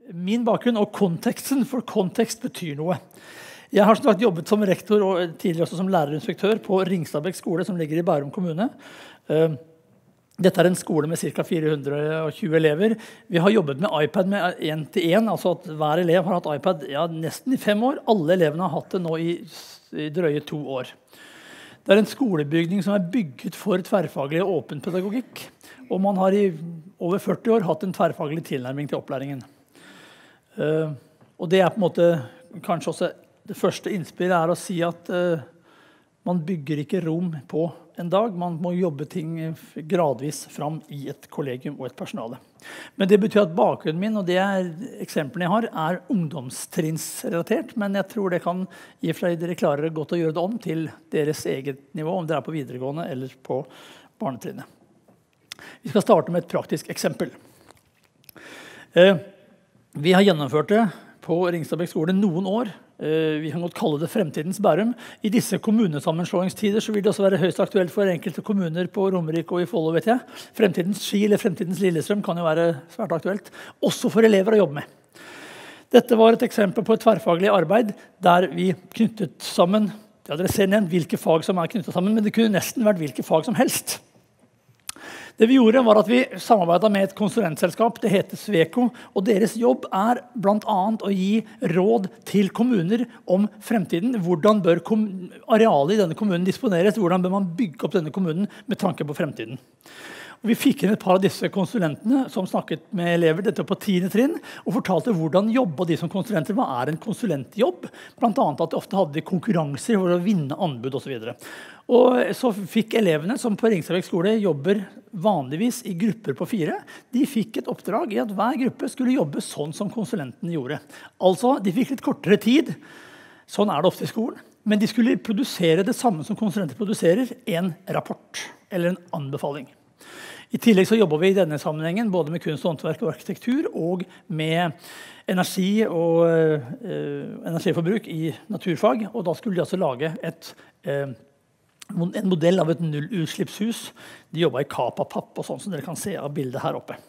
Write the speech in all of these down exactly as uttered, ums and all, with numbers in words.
min bakgrunn og konteksten, for kontekst betyr noe. Jeg har snart jobbet som rektor og tidligere også som lærerinspektør på Ringstabekk skole, som ligger i Bærum kommune. Dette er en skole med ca. fire hundre og tjue elever. Vi har jobbet med iPad med en til en, altså at hver elev har hatt iPad ja, nesten i fem år. Alle elevene har hatt det nå i, i drøye to år. Det er en skolebygning som er bygget for tverrfaglig og åpen pedagogikk, og man har i over førti år hatt en tverrfaglig tilnærming til opplæringen. Uh, og det er på en måte kanskje også det første innspillet er å si at uh, man bygger ikke rom på en dag, man må jobbe ting gradvis fram i et kollegium og et personale. Men det betyr at bakgrunnen min, og det er eksemplene jeg har, er ungdomstrinnsrelatert, men jeg tror det kan i og for seg dere klarer godt å gjøre det om til deres eget nivå, om dere er på videregående eller på barnetrinnet. Vi skal starte med et praktisk eksempel. Uh, vi har gjennomført det på Ringstabekk skole noen år. Vi kan godt kalle det fremtidens Bærum. I disse kommunesammenslåingstider så vil det også være høyst aktuelt for enkelte kommuner på Romerike og i Follo, vet jeg. Fremtidens Ski eller fremtidens Lillestrøm kan jo være svært aktuelt, også for elever å jobbe med. Dette var et eksempel på et tverrfaglig arbeid der vi knyttet sammen, ja, dere ser nevnt hvilke fag som er knyttet sammen, men det kunne nesten vært hvilke fag som helst. Det vi gjorde var at vi samarbeidet med et konsulentselskap, det heter Sweco, og deres jobb er blant annet å gi råd til kommuner om fremtiden. Hvordan bør arealet i denne kommunen disponeres? Hvordan bør man bygge opp denne kommunen med tanke på fremtiden? Og vi fikk inn et par av disse konsulentene som snakket med elever dette på tiende trinn, og fortalte hvordan jobba de som konsulenter. Hva er en konsulentjobb? Blant annet at de ofte hadde konkurranser for å vinne anbud og så videre. Og så fikk elevene som på Ringstabekk skole jobber vanligvis i grupper på fire, de fikk et oppdrag i at hver gruppe skulle jobbe sånn som konsulenten gjorde. Altså, de fikk litt kortere tid, sånn er det ofte i skolen, men de skulle produsere det samme som konsulenter produserer, en rapport eller en anbefaling. I tillegg så jobber vi i denne sammenhengen både med kunst og håndverk og arkitektur og med energi og uh, energiforbruk i naturfag, og da skulle de altså lage et uh, en modell av et nullutslippshus. De jobbet i Kapapapp og sånn som dere kan se av bildet her oppe.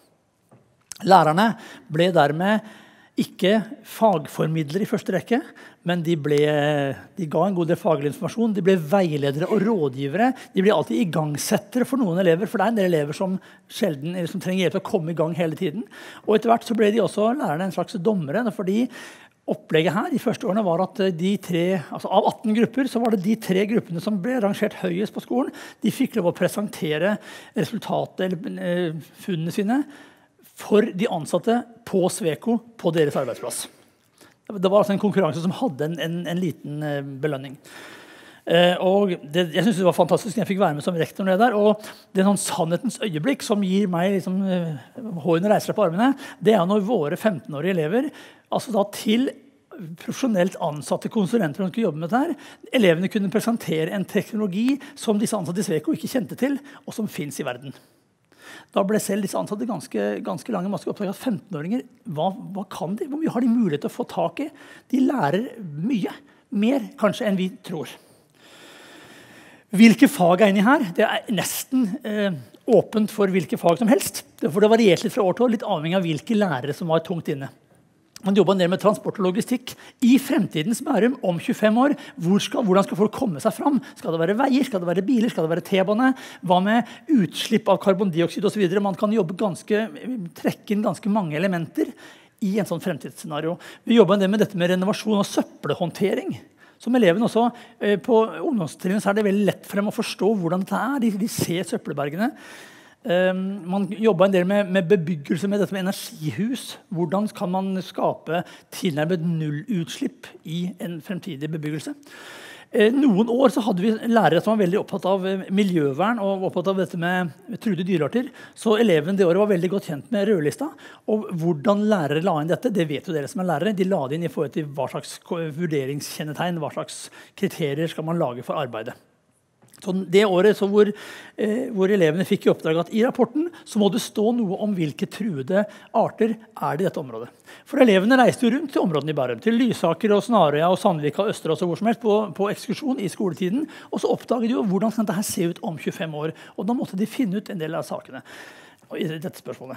Lærerne ble dermed ikke fagformidlere i første rekke, men de, ble, de ga en god del faglig informasjon. De ble veiledere og rådgivere. De ble alltid igangsettere for noen elever, for det er en del elever som sjelden eller som trenger hjelp til å komme i gang hele tiden. Og etter hvert så ble de også lærerne en slags dommere, fordi opplegget her de første årene var at de tre, altså av atten grupper, så var det de tre gruppene som ble rangert høyest på skolen. De fikk lov å presentere resultatet eller funnene sine for de ansatte på Sweco på deres arbeidsplass. Det var altså en konkurranse som hadde en, en, en liten belønning. Eh, og det, jeg synes det var fantastisk når jeg fikk være med som rektor nede der, og det er noen sannhetens øyeblikk som gir meg liksom, hårene reiser på armene, det er når våre femten-årige elever, altså da til profesjonelt ansatte konsulenter som skulle jobbe med dette her, elevene kunne presentere en teknologi som disse ansatte i Sweco ikke kjente til, og som finnes i verden. Da ble selv disse ansatte ganske, ganske lange maske opptak at femten-åringer, hva, hva kan de? Hvor mye har de mulighet til å få tak i? De lærer mye, mer kanskje enn vi tror. Hvilke fag er inni her? Det er nesten eh, åpent for hvilke fag som helst. For det varierte litt fra år til år, litt avhengig av hvilke lærere som var tungt inne. Man jobber en del med transport og logistikk i fremtidens Bærum om tjuefem år. Hvor skal, hvordan skal folk komme seg fram? Skal det være veier? Skal det være biler? Skal det være T-bane? Hva med utslipp av karbondioksid og så videre? Man kan jobbe ganske, trekke inn ganske mange elementer i en sånn fremtidsscenario. Vi jobber en del med dette med renovasjon og søppelhåndtering. Som eleven også, eh, på ungdomstrinnet så er det veldig lett for dem å forstå hvordan dette er. De, de ser søppelbergene. Um, man jobber en del med, med bebyggelse med dette med energihus. Hvordan kan man skape tilnærmet nullutslipp i en fremtidig bebyggelse? Eh, noen år så hadde vi lærere som var veldig opptatt av miljøvern og opptatt av dette med truede dyrearter. Så elevene det året var veldig godt kjent med rødlista. Og hvordan lærere la inn dette, det vet jo dere som er lærere. De la det inn i forhold til hva slags vurderingskjennetegn, hva slags kriterier skal man lage for arbeidet. Så det året så hvor, eh, hvor elevene fikk i oppdrag at i rapporten så må det stå noe om hvilke truede arter er det i dette området. For elevene reiste jo rundt til områdene i Bærum, til Lysaker og Snarøya og Sandvika og Østerås og hvor som helst på, på ekskursjon i skoletiden, og så oppdaget de jo hvordan kan dette se ut om tjuefem år, og da måtte de finne ut en del av sakene i dette spørsmålet.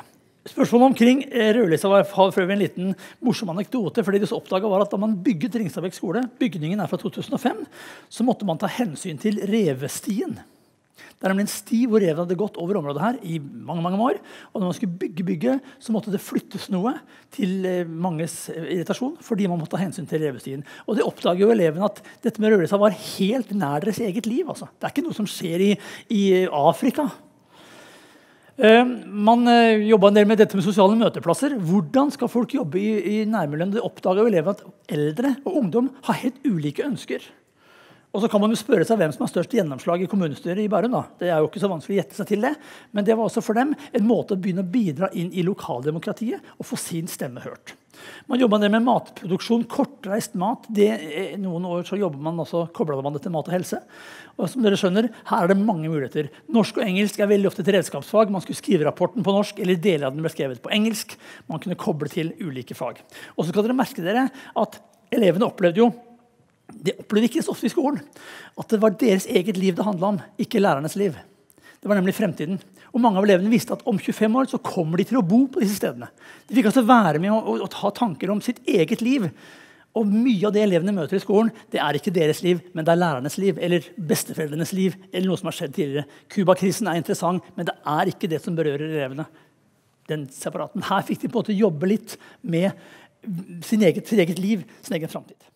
Spørsmålet omkring rødlista var for øvrig en liten morsom anekdote, fordi det som oppdaget var at da man bygget Ringstabekk skole, bygningen er fra to tusen og fem, så måtte man ta hensyn til revestien. Det er nemlig en sti hvor reven hadde gått over området her i mange, mange år, og når man skulle bygge bygget, så måtte det flyttes noe til manges irritasjon, fordi man måtte ta hensyn til revestien. Og det oppdager jo eleven at dette med rødlista var helt nær deres eget liv. Altså. Det er ikke noe som skjer i, i Afrika. Uh, man uh, jobbet en del med dette med sosiale møteplasser. Hvordan skal folk jobbe i, i nærmiljøene? Det oppdager jo eleven at eldre og ungdom har helt ulike ønsker. Og så kan man jo spørre seg hvem som har størst gjennomslag i kommunestyret i Bærum. Da. Det er jo ikke så vanskelig å gjette seg til det, men det var også for dem en måte å begynne å bidra inn i lokaldemokratiet og få sin stemme hørt. Man jobber en del med matproduksjon, kortreist mat. Det, noen år så jobber man også, koblet man det til mat og helse. Og som dere skjønner, her er det mange muligheter. Norsk og engelsk er veldig ofte et redskapsfag. Man skulle skrive rapporten på norsk, eller deler av den ble skrevet på engelsk. Man kunne koble til ulike fag. Og så skal dere merke dere at elevene opplevde jo Det opplevde ikke så ofte i skolen, at det var deres eget liv det handlet om, ikke lærernes liv. Det var nemlig fremtiden. Og mange av elevene visste at om tjuefem år så kommer de til å bo på disse stedene. De fikk altså være med å, å, å ta tanker om sitt eget liv. Og mye av det elevene møter i skolen, det er ikke deres liv, men det er lærernes liv, eller besteforeldrenes liv, eller noe som har skjedd tidligere. Kuba-krisen er interessant, men det er ikke det som berører elevene. Den separaten. Her fikk de på en måte jobbe litt med sin eget, sin eget liv, sin egen fremtid.